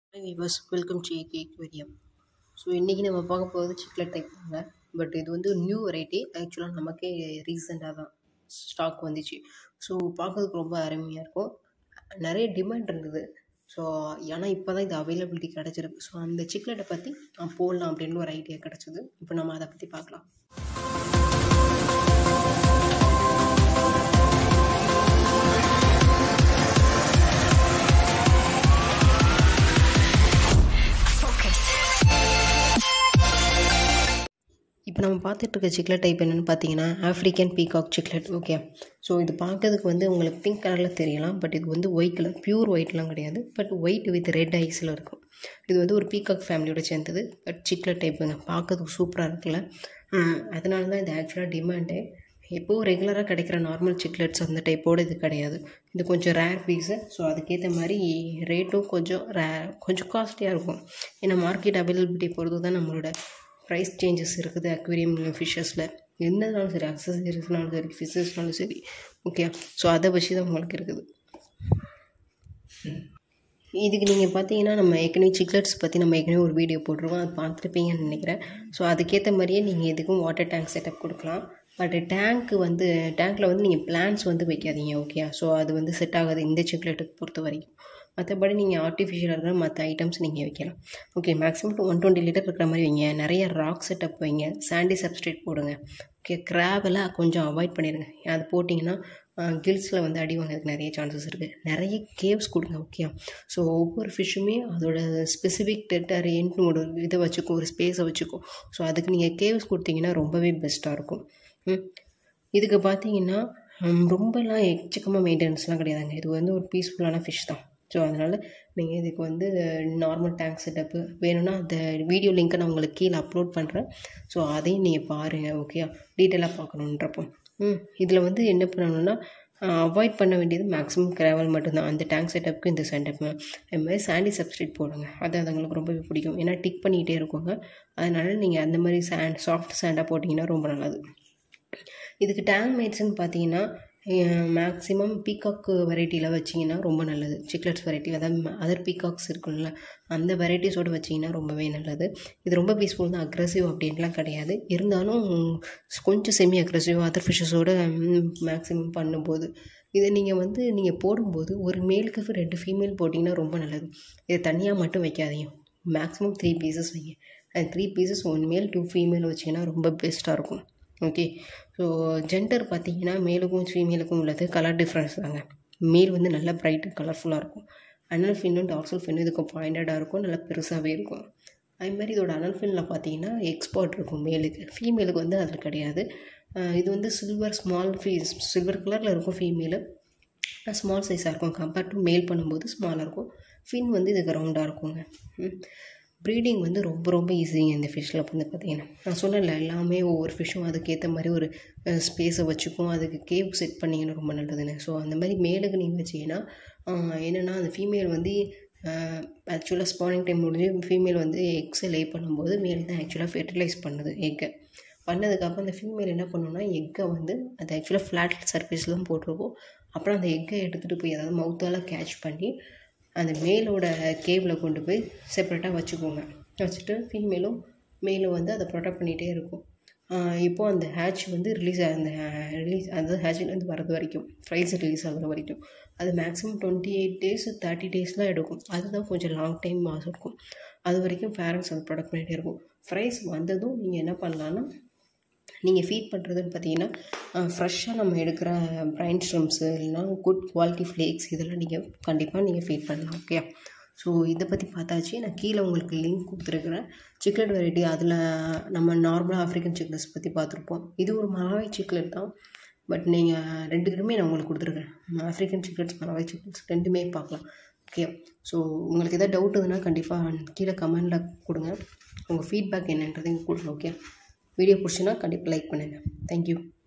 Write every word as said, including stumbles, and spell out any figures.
Hi viewers, welcome to Aquarium. So இன்றைக்கி நம்ம பார்க்க போகிறது சிக்லெட் டைப் தாங்க. பட் இது வந்து நியூ வெரைட்டி. ஆக்சுவலாக நமக்கே ரீசெண்டாக தான் ஸ்டாக் வந்துச்சு. ஸோ பார்க்கறதுக்கு ரொம்ப அருமையாக இருக்கும். நிறைய டிமாண்ட் இருந்தது. ஸோ ஏன்னா இப்போ தான் இது அவைலபிலிட்டி கிடச்சிருக்கு. ஸோ அந்த சிக்லெட்டை பற்றி நான் போடலாம் அப்படின்னு ஒரு ஐடியா கிடச்சிது. இப்போ நம்ம அதை பற்றி பார்க்கலாம். இப்போ நம்ம பார்த்துட்டு இருக்க சிக்லெட் டைப் என்னென்னு பார்த்தீங்கன்னா African peacock cichlid. Okay, so இது பார்க்கறதுக்கு வந்து உங்களுக்கு பிங்க் கலரில் தெரியலாம். பட் இது வந்து ஒயிட் கலர், பியூர் ஒயிட்லாம் கிடையாது. பட் ஒயிட் வித் ரெட் ஐஸில் இருக்கும். இது வந்து ஒரு பீகாக் ஃபேமிலியோட சேர்ந்தது. பட் சிக்லெட் டைப்புங்க, பார்க்கறதுக்கு சூப்பராக இருக்குல்ல. அதனால தான் இது ஆக்சுவலாக டிமாண்டே. எப்போது ரெகுலராக கிடைக்கிற நார்மல் சிக்லெட்ஸ் அந்த டைப்போடு இது கிடையாது. இது கொஞ்சம் ரேர் பீஸு. ஸோ அதுக்கேற்ற மாதிரி ரேட்டும் கொஞ்சம் ரே கொஞ்சம் காஸ்ட்லியாக இருக்கும். ஏன்னா மார்க்கெட் அவைலபிலிட்டி பொறுத்து தான் நம்மளோட ப்ரைஸ் சேஞ்சஸ் இருக்குது அக்வேரியம் ஃபிஷ்ஷஸில். என்னதுனாலும் சரி, அக்சசரிஸ்னாலும் சரி, ஃபிஷ்ஷஸ்னாலும் சரி. ஓகே, ஸோ அதை வச்சு தான் உங்களுக்கு இருக்குது. இதுக்கு நீங்கள் பார்த்தீங்கன்னா நம்ம ஏற்கனவே சிக்லெட்ஸ் பற்றி நம்ம ஏற்கனவே ஒரு வீடியோ போட்டிருக்கோம், அது பார்த்துருப்பீங்கன்னு நினைக்கிறேன். ஸோ அதுக்கேற்ற மாதிரியே நீங்கள் இதுக்கும் வாட்டர் டேங்க் செட்டப் கொடுக்கலாம். பட் டேங்க்கு வந்து டேங்க்கில் வந்து நீங்கள் பிளான்ஸ் வந்து வைக்காதீங்க. ஓகே, ஸோ அது வந்து செட் ஆகாது இந்த சிக்லெட்டுக்கு பொறுத்த வரைக்கும். மற்றபடி நீங்கள் ஆர்டிஃபிஷியலாக இருக்கிற மற்ற ஐட்டம்ஸ் நீங்கள் வைக்கலாம். Okay, maximum one twenty litre இருக்கிற மாதிரி வைங்க. நிறைய ராக் செட்டப் வைங்க. சாண்டி சப்ஸ்ட்ரேட் போடுங்க. ஓகே, கிராவெல்லாம் கொஞ்சம் அவாய்ட் பண்ணிடுங்க. அது போட்டிங்கன்னா கில்ஸில் வந்து அடி வாங்கிறதுக்கு நிறைய சான்சஸ் இருக்குது. நிறைய கேவ்ஸ் கொடுங்க. ஓகே, ஸோ ஒவ்வொரு ஃபிஷ்ஷுமே அதோட ஸ்பெசிஃபிக் டெரிட்டரின்னு ஒரு இதை வச்சுக்கும், ஒரு ஸ்பேஸை வச்சுக்கும். ஸோ அதுக்கு நீங்கள் கேவ்ஸ் கொடுத்தீங்கன்னா ரொம்பவே பெஸ்ட்டாக இருக்கும். இதுக்கு பார்த்தீங்கன்னா ரொம்பலாம் எச்சக்கமாக மெயின்டெனன்ஸ்லாம் கிடையாதுங்க. இது வந்து ஒரு பீஸ்ஃபுல்லான ஃபிஷ் தான். ஸோ அதனால் நீங்கள் இதுக்கு வந்து நார்மல் டேங்க் செட்டப்பு வேணும்னா அந்த வீடியோ லிங்க்கை நான் உங்களுக்கு கீழே அப்லோட் பண்ணுறேன். ஸோ அதையும் நீங்கள் பாருங்கள். ஓகே, டீட்டெயிலாக பார்க்கணுன்றப்போ ம் இதில் வந்து என்ன பண்ணணுன்னா அவாய்ட் பண்ண வேண்டியது மேக்ஸிமம் கிராவல் மட்டும்தான். அந்த டேங்க் செட்டப்புக்கு இந்த செட்டப் அது மாதிரி சாண்டி சப்ஸ்ட்ரேட் போடுங்க. அது அதுங்களுக்கு ரொம்பவே பிடிக்கும். ஏன்னா டிக் பண்ணிகிட்டே இருக்குங்க. அதனால் நீங்கள் அந்த மாதிரி சாண்ட் சாஃப்ட் சாண்டாக போட்டிங்கன்னா ரொம்ப நல்லது. இதுக்கு டேங்க் மேட்ஸ்ன்னு பார்த்தீங்கன்னா மேக்ஸிமம் பீகாக்கு வெரைட்டியில் வச்சிங்கன்னா ரொம்ப நல்லது. சிக்லெட்ஸ் வெரைட்டி, அதாவது அதர் பீகாக்ஸ் இருக்குல்ல, அந்த வெரைட்டிஸோடு வச்சிங்கன்னா ரொம்பவே நல்லது. இது ரொம்ப பீஸ்ஃபுல் தான், அக்ரெசிவ் அப்படின்லாம் கிடையாது. இருந்தாலும் கொஞ்சம் செமி அக்ரெசிவ் அதர் ஃபிஷ்ஷஸோடு மேக்ஸிமம் பண்ணும்போது இதை நீங்கள் வந்து நீங்கள் போடும்போது ஒரு மேலுக்கு ரெண்டு ஃபீமேல் போட்டிங்கன்னா ரொம்ப நல்லது. இதை தனியாக மட்டும் வைக்காதீங்க. மேக்ஸிமம் த்ரீ பீசஸ் வைங்க. அந்த three pieces one male two female வச்சிங்கன்னா ரொம்ப பெஸ்ட்டாக இருக்கும். ஓகே, ஸோ ஜெண்டர் பார்த்தீங்கன்னா மேலுக்கும் ஃபீமேலுக்கும் உள்ளது கலர் டிஃப்ரென்ஸ் தாங்க. மேல் வந்து நல்லா ப்ரைட்டு கலர்ஃபுல்லாக இருக்கும். அனல் ஃபின்னும் டார்சல் ஃபின்னும் இதுக்கு பாயிண்டடாக இருக்கும், நல்லா பெருசாகவே இருக்கும். அதுமாதிரி இதோட அனல் ஃபின்னில் பார்த்தீங்கன்னா எக்ஸ்பர்ட் இருக்கும் மேலுக்கு. ஃபீமேலுக்கு வந்து அதில் கிடையாது. இது வந்து சில்வர் ஸ்மால் ஃபீஸ் சில்வர் கலரில் இருக்கும். ஃபீமேலு ஸ்மால் சைஸாக இருக்கும். கம்பேர்ட் டு மேல் பண்ணும்போது ஸ்மாலாக இருக்கும். ஃபின் வந்து இதுக்கு ரவுண்டாக இருக்குங்க. ப்ரீடிங் வந்து ரொம்ப ரொம்ப ஈஸிங்க இந்த ஃபிஷ்ஷில் வந்து பார்த்திங்கன்னா. நான் சொன்னேன்ல, எல்லாமே ஒவ்வொரு ஃபிஷ்ஷும் அதுக்கேற்ற மாதிரி ஒரு ஸ்பேஸை வச்சுக்கும். அதுக்கு கேவ் செட் பண்ணிங்கன்னா ரொம்ப நல்லதுன்னு. ஸோ அந்த மாதிரி மேலுக்கு நீங்கள் வச்சிங்கன்னா என்னென்னா அந்த ஃபீமேல் வந்து ஆக்சுவலாக ஸ்பானிங் டைம் முடிஞ்சு ஃபீமேல் வந்து எக்ஸை லே பண்ணும்போது மேல் தான் ஆக்சுவலாக ஃபெர்டிலைஸ் பண்ணுது. எக்கை பண்ணதுக்கப்புறம் அந்த ஃபீமேல் என்ன பண்ணணும்னா எக்கை வந்து அது ஆக்சுவலாக ஃப்ளாட் சர்ஃபேஸில் தான் போட்டிருக்கும். அப்புறம் அந்த எக்கை எடுத்துகிட்டு போய் அதாவது மவுத்தால் கேட்ச் பண்ணி அந்த மேலோட கேவில் கொண்டு போய் செப்பரேட்டாக வச்சுக்கோங்க. வச்சுட்டு ஃபீமேலும் மேலும் வந்து அதை ப்ரொடெக்ட் பண்ணிகிட்டே இருக்கும். இப்போது அந்த ஹேட்ச் வந்து ரிலீஸ் அந்த ரிலீஸ் அதாவது ஹேட்ச்லேருந்து வரது வரைக்கும் ஃப்ரைஸ் ரிலீஸ் ஆகிற வரைக்கும் அது maximum twenty eight days thirty டேஸ்லாம் எடுக்கும். அதுதான் கொஞ்சம் லாங் டைம் மாதம் இருக்கும். அது வரைக்கும் பேரண்ட்ஸ் அதை ப்ரொடெக்ட் பண்ணிகிட்டே இருக்கும். ஃப்ரைஸ் வந்ததும் நீங்கள் என்ன பண்ணலான்னா நீங்கள் ஃபீட் பண்ணுறதுன்னு பார்த்தீங்கன்னா ஃப்ரெஷ்ஷாக நம்ம எடுக்கிற பிரைன் ஸ்ட்ரம்ஸு இல்லைனா குட் குவாலிட்டி ஃப்ளேக்ஸ் இதெல்லாம் நீங்கள் கண்டிப்பாக நீங்கள் ஃபீட் பண்ணலாம். ஓகே, ஸோ இதை பற்றி பார்த்தாச்சு. நான் கீழே உங்களுக்கு லிங்க் கொடுத்துருக்குறேன். சிக்லெட் வெரைட்டி அதில் நம்ம நார்மலாக ஆஃப்ரிக்கன் சிக்லெட்ஸ் பற்றி பார்த்துருப்போம். இது ஒரு மலாய் சிக்லெட் தான். பட் நீங்கள் ரெண்டுக்குமே நான் உங்களுக்கு கொடுத்துருக்கேன். ஆஃப்ரிக்கன் சிக்லெட்ஸ், மலாய் சிக்லெட்ஸ் ரெண்டுமே பார்க்கலாம். ஓகே, ஸோ உங்களுக்கு எதாவது டவுட் இருந்ததுன்னா கண்டிப்பாக கீழே கமெண்டில் கொடுங்க. உங்கள் ஃபீட்பேக் என்னன்றதையும் கொடுங்க. ஓகே, வீடியோ பிடிச்சுன்னா கண்டிப்பாக லைக் பண்ணுங்கள். தேங்க்யூ.